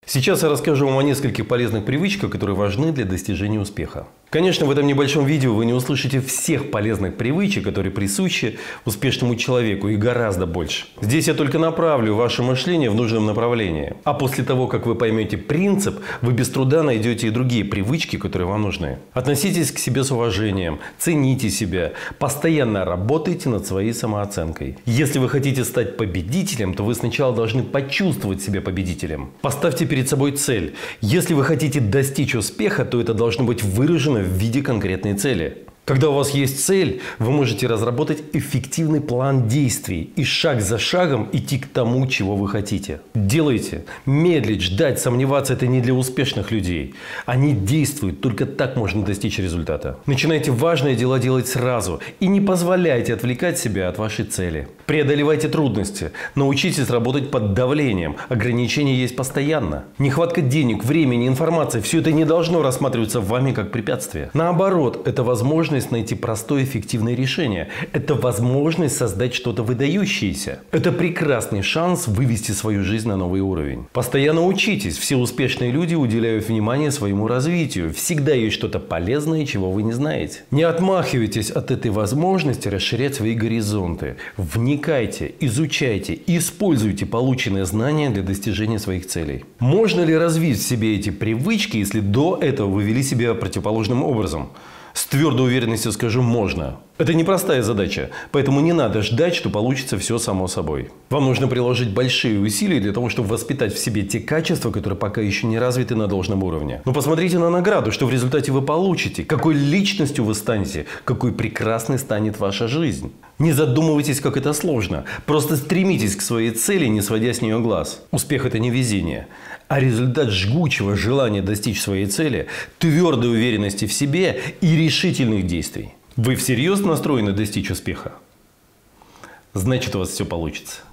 Сейчас я расскажу вам о нескольких полезных привычках, которые важны для достижения успеха. Конечно, в этом небольшом видео вы не услышите всех полезных привычек, которые присущи успешному человеку, и гораздо больше. Здесь я только направлю ваше мышление в нужном направлении. А после того, как вы поймете принцип, вы без труда найдете и другие привычки, которые вам нужны. Относитесь к себе с уважением, цените себя, постоянно работайте над своей самооценкой. Если вы хотите стать победителем, то вы сначала должны почувствовать себя победителем. Поставьте перед собой цель. Если вы хотите достичь успеха, то это должно быть выражено в виде конкретной цели. Когда у вас есть цель, вы можете разработать эффективный план действий и шаг за шагом идти к тому, чего вы хотите. Делайте. Медлить, ждать, сомневаться – это не для успешных людей. Они действуют, только так можно достичь результата. Начинайте важные дела делать сразу и не позволяйте отвлекать себя от вашей цели. Преодолевайте трудности, научитесь работать под давлением. Ограничения есть постоянно. Нехватка денег, времени, информации – все это не должно рассматриваться вами как препятствие. Наоборот, это возможность найти простое эффективное решение. Это возможность создать что-то выдающееся. Это прекрасный шанс вывести свою жизнь на новый уровень. Постоянно учитесь. Все успешные люди уделяют внимание своему развитию. Всегда есть что-то полезное, чего вы не знаете. Не отмахивайтесь от этой возможности расширять свои горизонты. Вникайте, изучайте и используйте полученные знания для достижения своих целей. Можно ли развить в себе эти привычки, если до этого вы вели себя противоположным образом? С твердой уверенностью скажу, можно. Это непростая задача, поэтому не надо ждать, что получится все само собой. Вам нужно приложить большие усилия для того, чтобы воспитать в себе те качества, которые пока еще не развиты на должном уровне. Но посмотрите на награду, что в результате вы получите, какой личностью вы станете, какой прекрасной станет ваша жизнь. Не задумывайтесь, как это сложно. Просто стремитесь к своей цели, не сводя с нее глаз. Успех – это не везение, а результат жгучего желания достичь своей цели, твердой уверенности в себе и решительных действий. Вы всерьез настроены достичь успеха? Значит, у вас все получится.